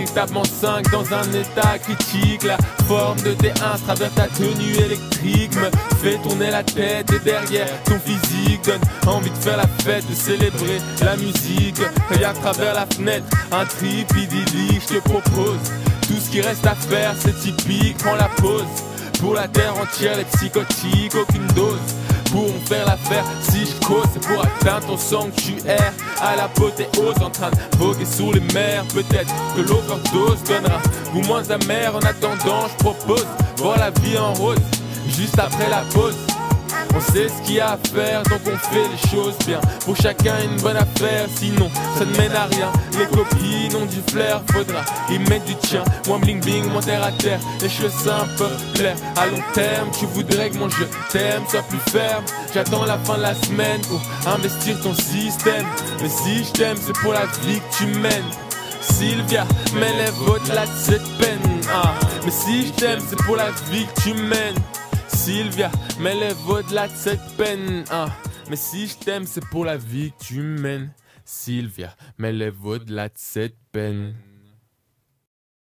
véritablement 5 dans un état critique. La forme de tes 1 travers ta tenue électrique me fait tourner la tête, et derrière ton physique donne envie de faire la fête, de célébrer la musique. Regarde à travers la fenêtre, un trip idyllique. Je te propose tout ce qui reste à faire, c'est typique. Prends la pause pour la terre entière, les psychotiques, aucune dose pourront faire l'affaire. Si je cause, c'est pour atteindre ton sanctuaire à l'apothéose, en train de voguer sous les mers. Peut-être que l'overdose donnera goût moins amer. En attendant, je propose voir la vie en rose juste après la pause. On sait ce qu'il y a à faire, donc on fait les choses bien. Pour chacun une bonne affaire, sinon ça ne mène à rien. Les copines ont du flair, faudra y mettre du tien. Moins bling bling, moins terre à terre. Les cheveux simples plaire à long terme. Tu voudrais que mon je t'aime soit plus ferme. J'attends la fin de la semaine pour investir ton système. Mais si je t'aime, c'est pour la vie que tu mènes. Sylvia, m'élève au-delà de cette peine. Mais si je t'aime, c'est pour la vie que tu mènes. Sylvia, m'élève au-delà de cette peine. Mais si je t'aime, c'est pour la vie que tu mènes. Sylvia, m'élève au-delà de cette peine.